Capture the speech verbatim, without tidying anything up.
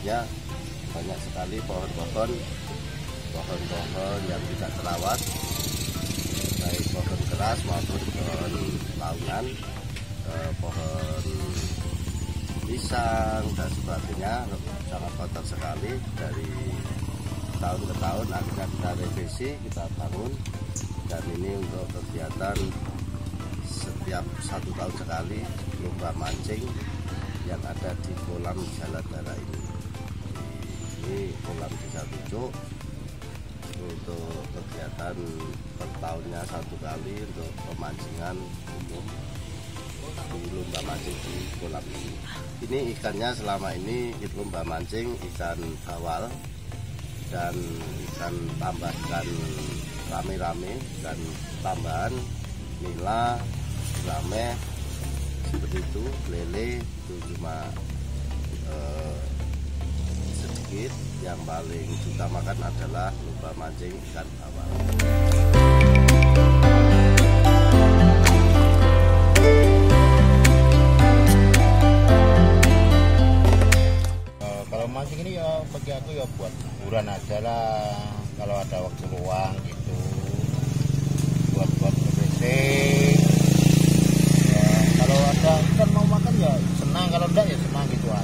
kondisinya banyak sekali pohon-pohon pohon-pohon yang tidak terawat, baik pohon keras maupun pohon launan, eh, pohon pisang dan sebagainya sangat kotor sekali. Dari tahun ke tahun akhirnya kita revisi, kita bangun, dan ini untuk kegiatan setiap satu tahun sekali lomba mancing yang ada di kolam Jaladara ini. Ini kolam Desa Tujuk untuk kegiatan per tahunnya satu kali untuk pemancingan umum di lomba mancing di kolam ini. Ini ikannya selama ini itu lomba mancing ikan bawal dan ikan tambahkan rame-rame, dan tambahan nila, rame seperti itu. Lele itu cuma eh, sedikit. Yang paling diutamakan adalah lomba mancing ikan bawal. Uh, kalau mancing ini ya bagi aku ya buat hiburan aja lah, kalau ada waktu luang gitu, buat buat refreshing. Ya, kalau ada ikan mau makan ya senang, kalau enggak ya senang gitu